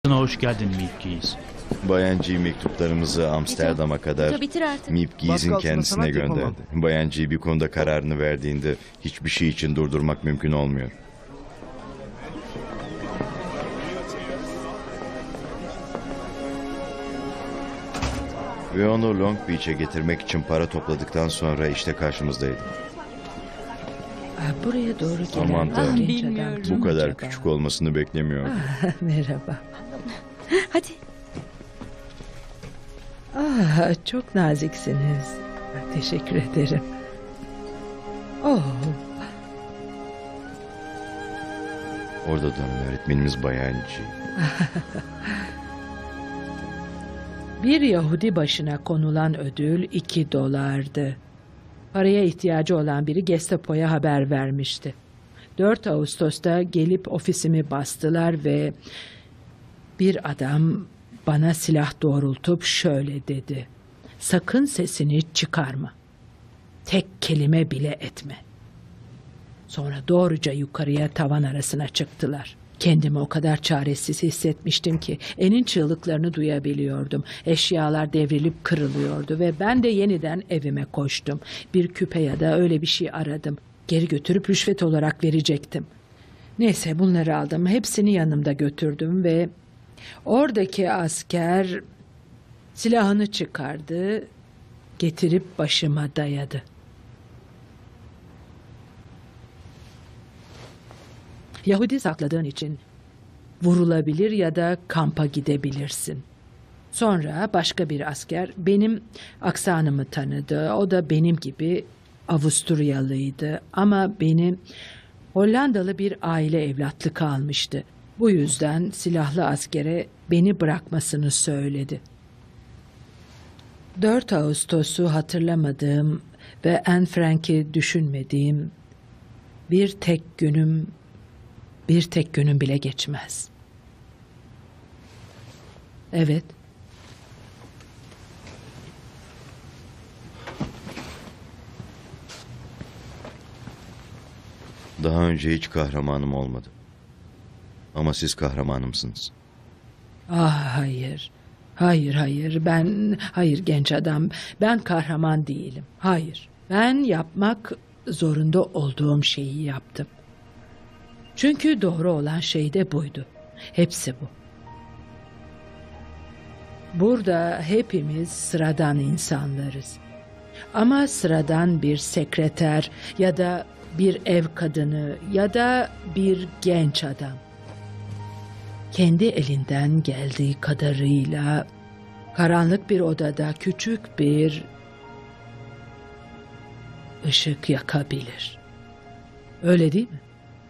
Hoş geldin Mipkeys. Bayan G mektuplarımızı Amsterdam'a kadar Bitir artık. Mipkeys'in kendisine sanat yapamam. gönderdi. Bayan G bir konuda kararını verdiğinde hiçbir şey için durdurmak mümkün olmuyor. Ve onu Long Beach'e getirmek için para topladıktan sonra işte karşımızdaydı. Buraya doğru gelen Aman tanrım. genç adam Bilmiyorum. kim Bu kadar acaba? küçük olmasını beklemiyordum. Merhaba. Hadi. Çok naziksiniz. Teşekkür ederim. Oh, Orada dönen öğretmenimiz Bayan G. bir Yahudi başına konulan ödül $2. Paraya ihtiyacı olan biri Gestapo'ya haber vermişti. 4 Ağustos'ta gelip ofisimi bastılar ve bir adam bana silah doğrultup şöyle dedi: "Sakın sesini çıkarma. Tek kelime bile etme." Sonra doğruca yukarıya tavan arasına çıktılar. Kendimi o kadar çaresiz hissetmiştim ki enin çığlıklarını duyabiliyordum. Eşyalar devrilip kırılıyordu ve ben de yeniden evime koştum. Bir küpe ya da öyle bir şey aradım. Geri götürüp rüşvet olarak verecektim. Neyse, bunları aldım. Hepsini yanımda götürdüm ve oradaki asker silahını çıkardı, getirip başıma dayadı. Yahudi sakladığın için vurulabilir ya da kampa gidebilirsin. Sonra başka bir asker benim aksanımı tanıdı. O da benim gibi Avusturyalıydı ama beni Hollandalı bir aile evlatlık almıştı. Bu yüzden silahlı askere beni bırakmasını söyledi. 4 Ağustos'u hatırlamadığım ve Anne Frank'i düşünmediğim bir tek günüm bile geçmez. Evet. Daha önce hiç kahramanım olmadı. Ama siz kahramanımsınız. Hayır. Hayır genç adam. Ben kahraman değilim. Hayır. Ben yapmak zorunda olduğum şeyi yaptım. Çünkü doğru olan şey de buydu. Hepsi bu. Burada hepimiz sıradan insanlarız. Ama sıradan bir sekreter ya da bir ev kadını ya da bir genç adam kendi elinden geldiği kadarıyla karanlık bir odada küçük bir ışık yakabilir. Öyle değil mi?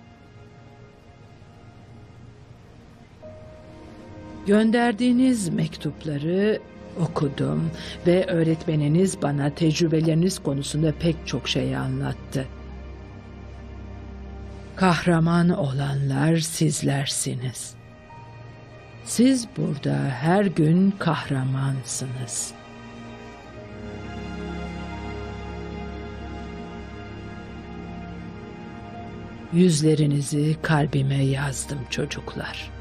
Gönderdiğiniz mektupları okudum ve öğretmeniniz bana tecrübeleriniz konusunda pek çok şey anlattı. Kahraman olanlar sizlersiniz. Siz burada her gün kahramansınız. Yüzlerinizi kalbime yazdım çocuklar.